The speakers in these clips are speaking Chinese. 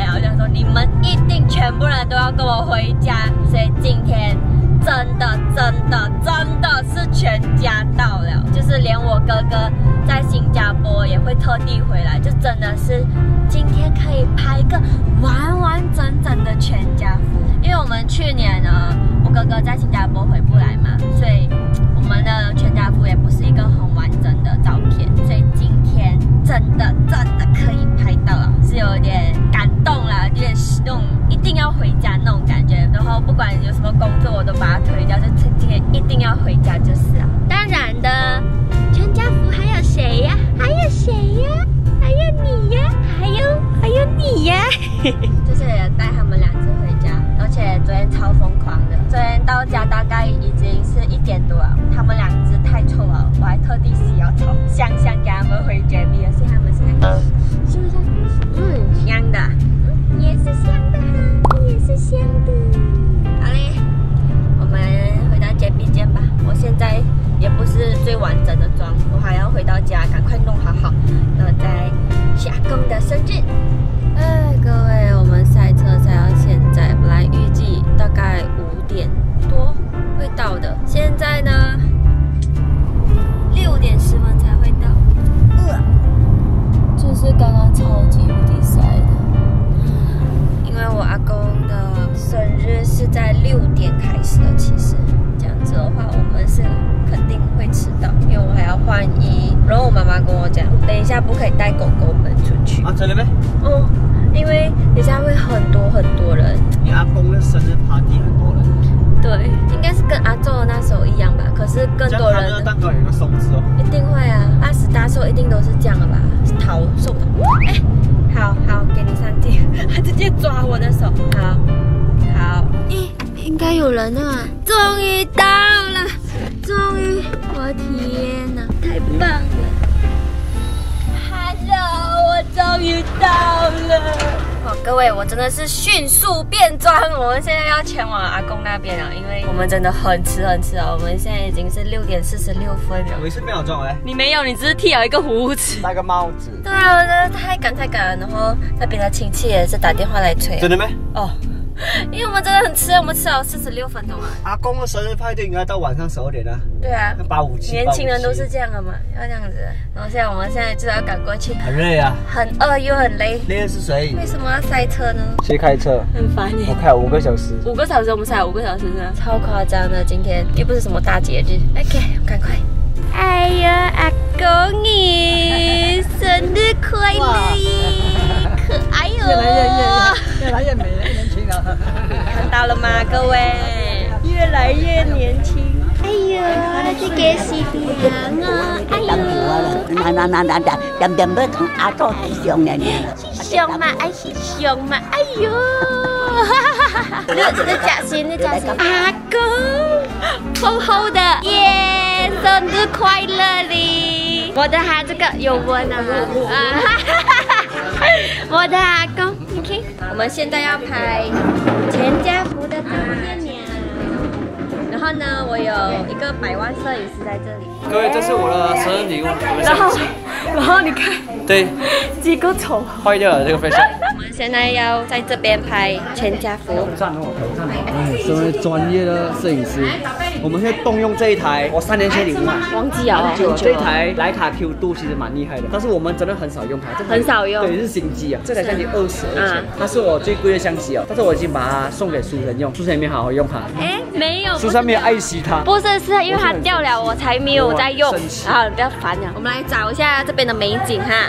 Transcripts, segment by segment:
来了，我想说你们一定全部人都要跟我回家，所以今天真的是全家到了，就是连我哥哥在新加坡也会特地回来，就真的是今天可以拍一个完整的全家福。因为我们去年呢，我哥哥在新加坡回不来嘛，所以我们的全家福也不是一个很完整的照片，所以今天真的可以拍到了，是有点感动啦，有点那种一定要回家那种感觉。然后不管有什么工作，我都把它推掉，就今天一定要回家就是啊。当然的，全家福还有谁呀？还有谁呀？还有你呀？还有你呀？就是也带他们2只回家，而且昨天超疯狂的。昨天到家大概已经是1点多了，他们2只太臭了，我还特地洗了头，香给他们回绝壁了，所以他们现在是不是？香的，也是香的哈，也是香的。好嘞，我们回到街边见吧。我现在也不是最完整的妆，我还要回到家赶快弄好，然后再去阿公的生日。哎，各位，我们塞车塞到现在，本来预计大概5点多会到的，现在呢6点10分才会到。就是刚刚超级无敌塞的，因为我阿公的生日是在6点开始的，其实这样子的话，我们是肯定会迟到，因为我还要换衣。然后我妈妈跟我讲，等一下不可以带狗狗们出去。 啊，真的没？ 哦，因为等一下会很多人。 你阿公的生日 party 很多人。 对，应该是跟阿宙的那时候一样吧，可是更多人。 他的蛋糕有一个松字哦。 一定会啊，80大寿一定都是这样的吧？桃寿桃。哎，好，给你3点，他直接抓我的手。好，应该有人啊！终于到了，我的天哪，太棒了 ！Hello， 我终于到了。哇，各位，我真的是迅速变装，我们现在要前往阿公那边了，因为我们真的很迟了。我们现在已经是6点46分了。 我也是没有装哎。 你没有，你只是剃了一个胡子， 戴个帽子。 对啊，我真的太赶，然后那边的亲戚也是打电话来催。 真的没？ 哦。因为我们真的很迟，我们迟了46分钟啊！ 阿公的生日派对应该到晚上12点啊。 对啊 ，857。 年轻人都是这样的嘛，要这样子。然后我们现在就要赶过去。 很累啊， 很饿又很累。 累的是谁？ 为什么要塞车呢？ 谁开车？ 很烦耶。 我开了5个小时。 5个小时，我们才5个小时呢，超夸张的。今天又不是什么大节日。OK， 赶快。哎呀，阿公你生日快乐耶！可爱哦。 越来越美，越年轻了。 看到了吗，各位？越来越年轻。哎呦，这个是娘啊！哎呦， 点要同阿祖是上的呢。 上嘛，爱是上嘛，哎呦！你假心，阿公，厚厚的耶，生日快乐哩！我的哈这个有温啊！我的阿公 ，OK， 我们现在要拍全家福的照片了。然后呢，我有一个100万摄影师在这里。 各位，这是我的生日礼物，我的相机。 然后你看， 对， 几个丑， 坏掉了这个飞机。 我们现在要在这边拍全家福。 身为专业的摄影师，我们现在动用这一台我3年前领的， 忘记了， 这一台徕卡 Q2其实蛮厉害的，但是我们真的很少用它， 很少用。 对，是新机啊，这台相机22钱，它是我最贵的相机哦，但是我已经把它送给书生用，书生也没好好用它。哎， 没有， 书生没有爱惜它。 不是，是因为它掉了，我才没有在用。好，不要烦了，我们来找一下这边的美景哈。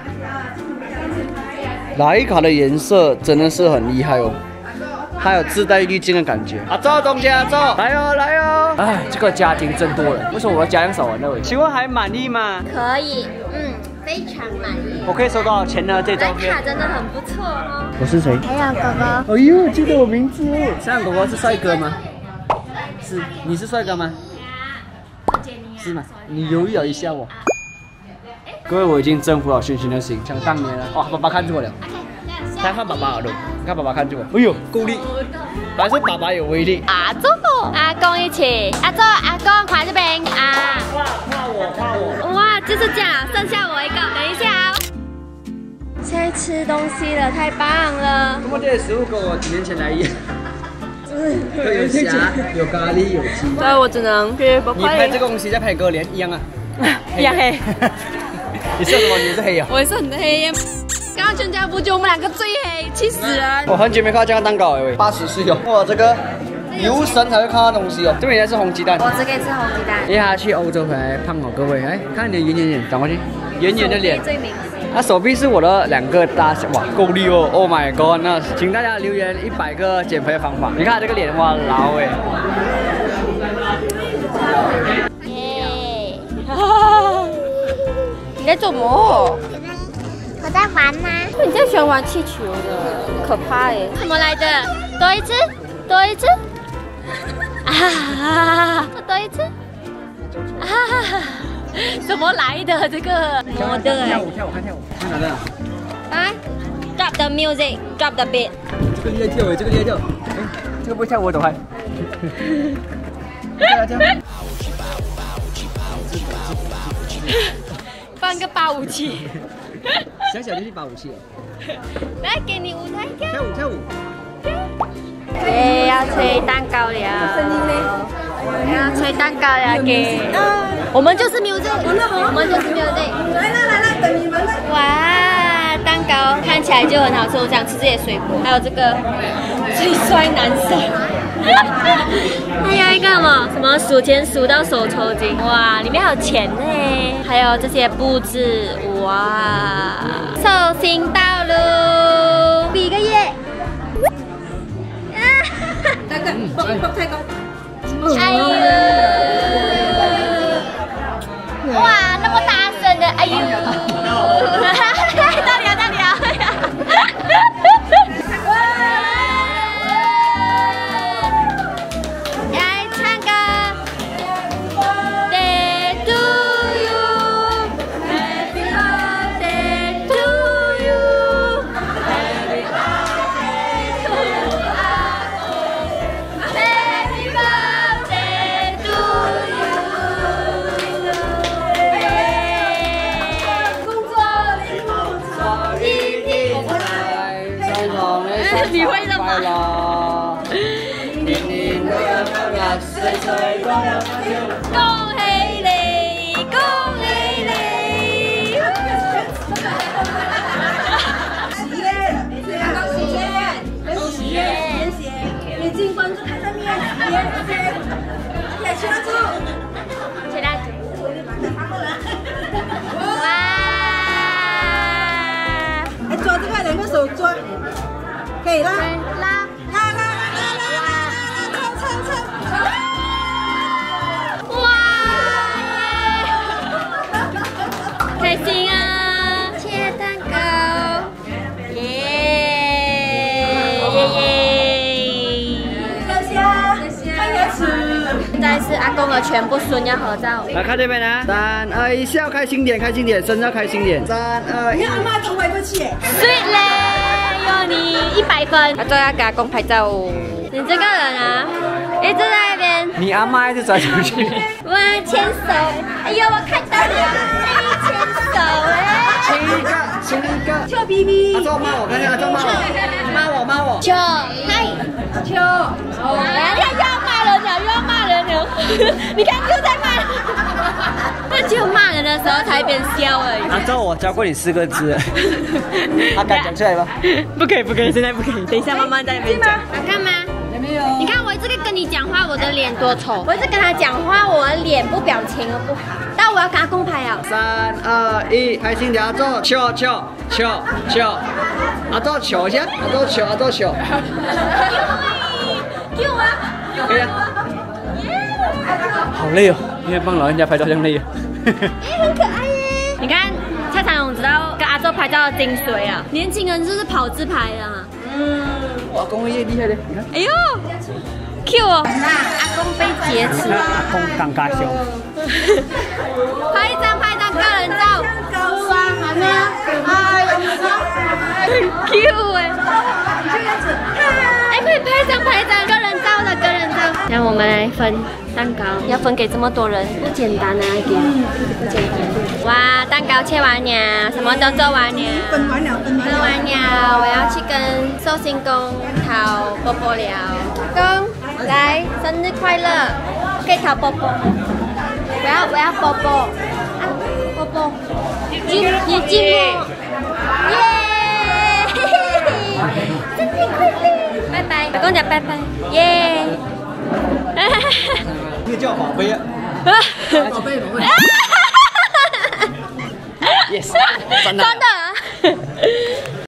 徕卡的颜色真的是很厉害哦，还有自带滤镜的感觉。阿周，东家阿周，来哦来哦！哎，这个家庭真多人，为什么我的家样少人呢？请问还满意吗？ 可以，非常满意。 我可以收多少钱呢？这照片？ 徕卡真的很不错哦。 我是谁？ 海洋哥哥。 哎呦，记得我名字哦。海洋哥哥是帅哥吗？是，你是帅哥吗？是吗？你犹豫了一下哦。各位，我已经征服了轩轩的心，想当年了。哇，爸爸看住我了。来看爸爸耳朵，你看爸爸看住我。哎呦，够力！还是爸爸有威力。 阿祖，阿公一起。阿祖，阿公快这边啊！ 画我。 哇，就是这样，剩下我一个。等一下哦。 现在吃东西了，太棒了！ 怎么这些食物跟我几年前来一样？有虾，有咖喱，有鸡。 对，我只能去不你拍这个东西再拍个脸一样啊， 一样黑。 你是什么？你是黑啊？ 我也是很黑呀。刚刚全家福就我们两个最黑，气死人！ 我很久没看到这样的蛋糕了，喂，80岁哦。哇，这个游神才会看到东西哦。这边也是红鸡蛋。 我只可以吃红鸡蛋。 因为他去欧洲回来胖哦，各位，哎，看你的圆圆脸，转过去，圆圆的脸。 最明显。 他手臂是我的2个大小，哇，够力哦 ！Oh my god！ 那请大家留言100个减肥的方法。你看这个脸，哇，老哎。 耶！你在做什么？ 我在玩吗？ 你最喜欢玩气球的，可怕耶！怎么来的？多一次，多一次。啊！多一次。啊！怎么来的这个？模特哎！ 跳舞，看跳舞，看哪个？ 来 ，drop the music, drop the beat。 这个厉害跳哎，这个厉害跳。哎，这个不会跳舞怎么办？跳跳。 放个857器。 小小就是857器。 来，给你舞台跳。 跳舞。 哎，要吹蛋糕了。声音呢？要吹蛋糕了，给。我们就是 music， 我们就是 music。来，等你们了。哇，蛋糕看起来就很好吃，我想吃这些水果。还有这个最帅男生。还有一个什么数钱数到手抽筋，哇，里面还有钱呢，还有这些布置，哇，寿星到喽，比个耶！哎呦！哇，那么大声的，哎呦！到底啊！来唱歌 ，Day to you, Happy birthday to you, Happy birthday to Happy birthday to you。你会的吗？年年都有今日，歲歲都有今朝。恭喜你，恭喜你！恭喜耶！谢谢！你进关注台上面，也去蜡烛，去蜡烛。哇！ 来抓这个，2个手抓。可以啦， 拉，哇！开心啊！切蛋糕，耶！ 谢谢，看牙齿。 现在是阿公的全部孙要合照。 来看这边呢，3、2、1，笑，开心点，生日要开心点。3、2、1。 你阿妈都回不去。 sweet 嘞！有你100分，最后要给阿公拍照哦。你这个人啊，一直在那边。 你阿妈一直转出去。 我牵手，哎呦，我看到了，牵手哎。 亲一个。 臭逼逼。 阿周骂我，看见阿周骂我。 球，嗨，球。哎呀，又要骂人了，你看又在骂人。那只有骂人的时候才变笑而已。 阿周，我教过你4个字，他敢讲出来吗？不可以，现在不可以。等一下慢慢在那边讲。 好看吗？你看我一直跟你讲话，我的脸多丑。我一直跟他讲话，我的脸部表情都不好。但我要跟他公拍啊。 3、2、1，开心点，阿周，球，阿周球一下，阿周球。 给我啊！ 可以啊。好累哦，因为帮老人家拍照这样累啊。 很可爱耶！你看蔡长勇知道跟阿周拍照的精髓啊，年轻人就是跑自拍的嘛。 哇，公爷厉害的，你看。 哎呦 ，Q 哦！阿公被劫持。 阿公尴尬笑。 拍一张个人照。高山还没有？哎，很 Q 哎。哎，可以拍一张个人照。让我们来分蛋糕，要分给这么多人，不简单啊，给不简单。 哇，蛋糕切完了，什么都做完了。 分完了，分完了。 分完了，我要去跟寿星公讨波波了。公，来，生日快乐！可以讨波波。我要波波。啊，波波，你进我。耶！生日快乐！拜拜，老公讲拜拜。耶！ 那个叫宝贝啊。宝贝，宝贝。Yes， 真的。